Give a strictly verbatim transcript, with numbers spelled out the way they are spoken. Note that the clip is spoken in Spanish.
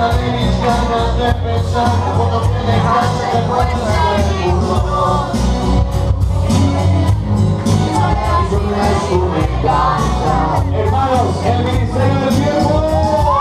falta de mis ganas de pensar por lo que dejaste de fuerza del mundo. Y yo no es una casa. Hermanos, el Ministerio del Tiempo.